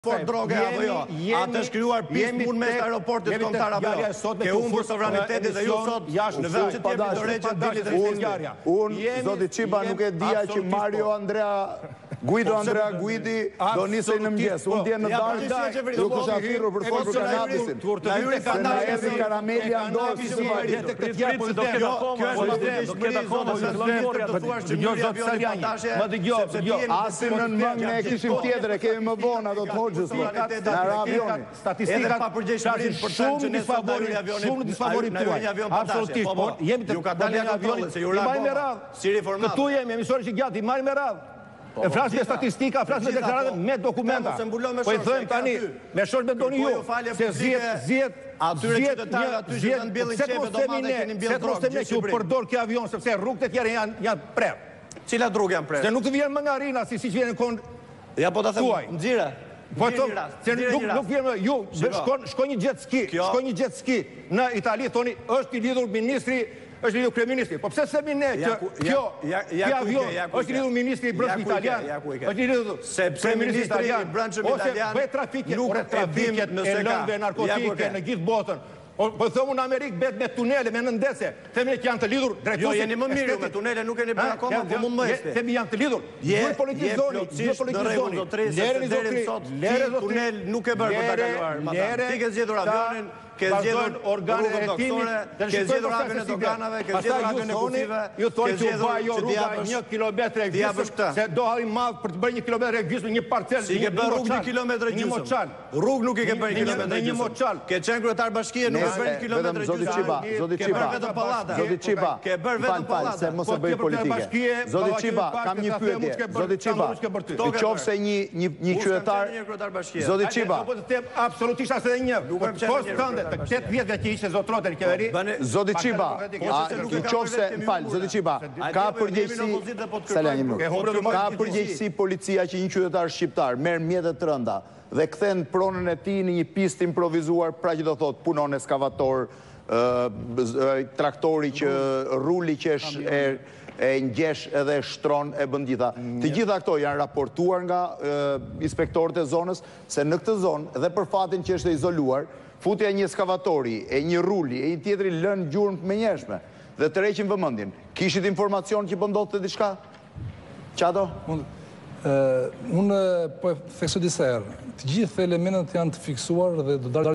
Fort droge apo jo? A të shkruar pisë punë mes aeroportit kombëtar apo jo? Ke humbur sovranitetin dhe ju sot në vend që t'jemi të regjën dili dhe shqizjarja. Unë, zoti Qiba, nuk e dija që Guido Andrea Guidi do nisej në mëngjes. Unë dje në darkë, ju kësha thirrur për folur kanabisin. Se na erdhi karameli andorë si së paritur. Asim në mëngë ne kishim tjetër, e kemi më vonë ato të hoxhës në ra avioni. Statistika shumë disfavorit tuaj. Absolutisht, por jemi të dalë nga avionit se ju marrim me radhë. Këtu jemi emisorë që gjatë, i marrim me radhë. E flasë me statistika, flasë me deklaratën, me dokumenta. Po i thëmë tani, me shosh me doni ju, se se trosteme që u përdor kjo avion, sepse rrugët e tjera janë prerë. Cilat rrugë janë prerë? Se nuk të vjen më nga rina, si që vjen në konë tuaj. Ja, po të thëmë, në gjire. Po të nuk vjen më, ju, shko një jet ski në Itali, thoni, është i lidhur ministri, është lidhur kryeministri. Po pse themi ne që kjo avion është lidhur ministri i brendshëm italian? Është lidhur sepse ministri i brendshëm italian ose trafiket e lëndëve narkotike në gjithë botën. Po thëmu në Amerikë bet me tunele, me nëndese. Themi që janë të lidhur drejtuesi. Jo, jeni më mirë me tunele, nuk jeni bërë akoma, po mund më esti. Themi janë të lidhur. Duhet politizoni. Tunel nuk e bërë për të kaluar. Ti ke zgjedhur avionin, ke zgjedhur rrugën doktore, ke zgjedhur hapjen e doganave, ke zgjedhur hapjen e kufive, ju thoni që u bë rruga 1 kilometër e gjysmë, se dohaj madh për të bërë 1 kilometër e gjysmë një parcel. Si ke bërë rrugë 1 kilometër e gjysmë? Rrugë nuk i ke bërë 1 kilometër e gjysmë. Ke qenë kryetar bashkie, nuk e bërë 1 kilometër e gjysmë. Zoti Ke bërë vetëm pallate. Zoti Qiba, ke bërë vetëm pallate. Se mos e bëj politike. Zoti Qiba, kam një pyetje. Zoti Qiba, nëse një qytetar Zoti Qiba, absolutisht as edhe një. Post tënde, 8 vjet që ishte zotrote në qeveri. Zoti Qiba, nëse fal, Zoti Qiba, ka përgjegjësi Selanji nuk. Ka përgjegjësi policia që një qytetar shqiptar merr mjete të rënda dhe kthen pronën e tij në një pistë improvisuar, pra që do thotë punon eskavator, traktori që ruli qesh e ngjesh edhe shtron e bën gjitha. Të gjitha këto janë raportuar nga inspektorët e zonës se në këtë zonë dhe për fatin që është izoluar, futja një eskavatori, e një ruli, e një tjetri lën gjurmë të menjeshme dhe të reqin vëmendjen. Kishit informacion që pëndot të diçka? Qato? Unë po e theksoj disa herë. Të gjithë elementet janë të fiksuar dhe do dalë